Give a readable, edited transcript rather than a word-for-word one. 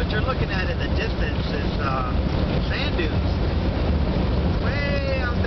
what you're looking at in the distance is sand dunes. Way out